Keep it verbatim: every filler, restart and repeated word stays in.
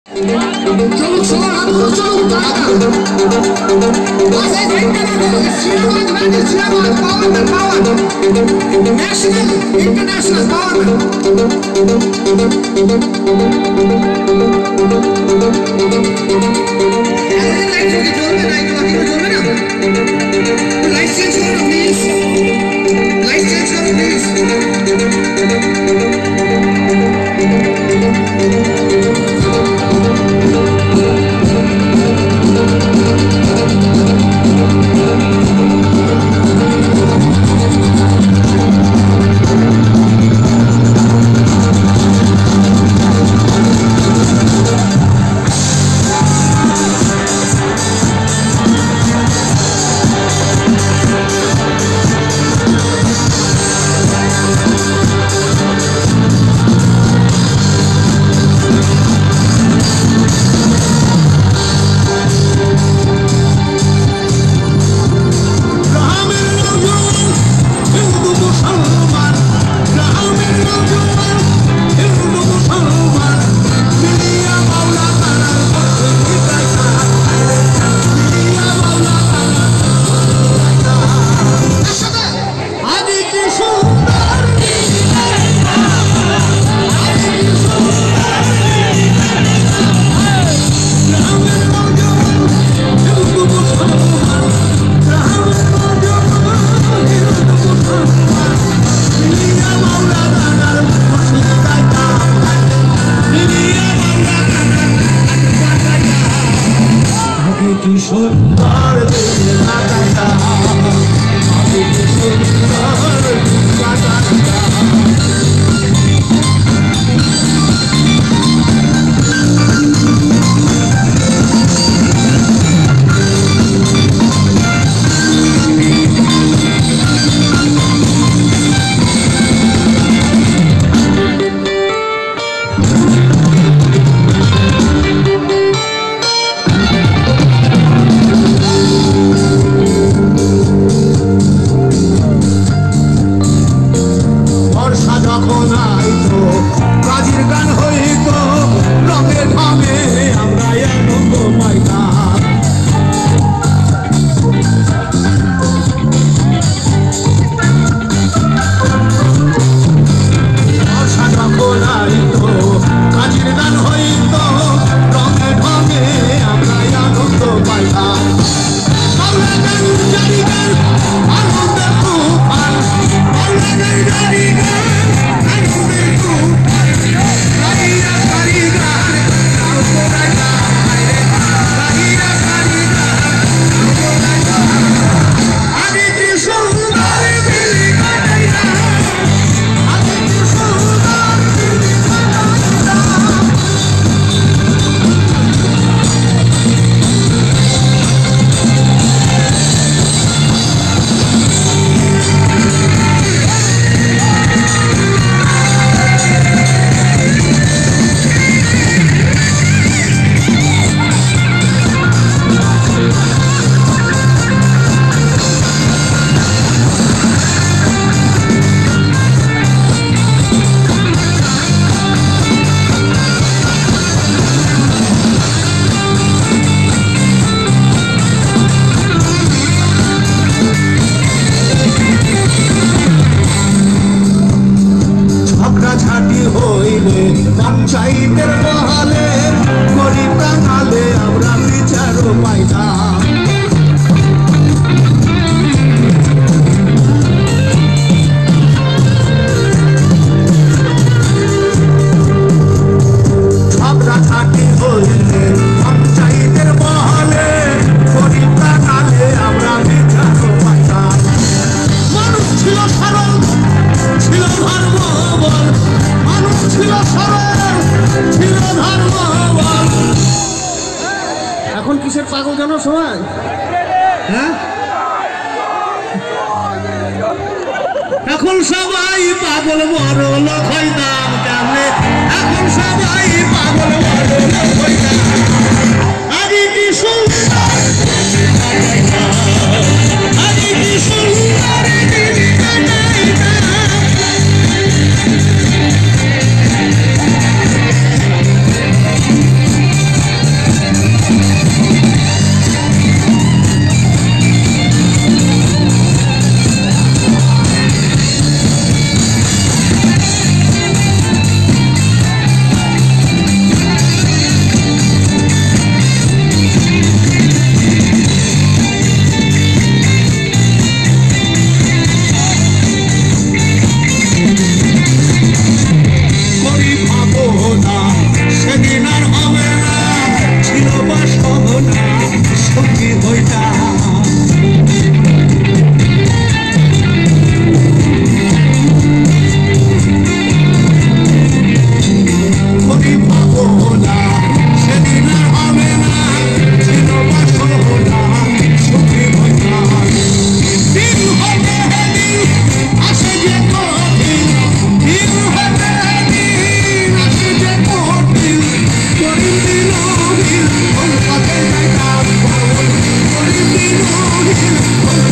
চলো সবার হাত ধরো, চলো বস এই ঘন্টা দেখো সিনেমা মানে cinema power power national international power এই লাইট কি জ্বলবে না, এগুলো কি জ্বলবে না? লাইট চেঞ্জ করো প্লিজ, লাইট চেঞ্জ করো প্লিজ। পঞ্চায়েতের মহলে গরিব বাঙালে আমরা বিচারও পাই না। ঝগড়া ঝাঁটি হইলে পঞ্চায়েতের মহলে গরিব বাঙালে আমরা বিচারও পাই না। মানুষ ছিল সরল, ছিল ধর্মবল, মানুষ ছিল সরল, ছিল ধর্মবল। এখন কিসের পাগল জানো সবাই? হ্যাঁ, এখন সবাই পাগল, বড় লোক হইতাম কেমনে। এখন সবাই পাগল, বড় লোক হইতাম। আগে কি সুন্দর, আগে কি সুন্দর 我的天，我的天，我的天，我的天，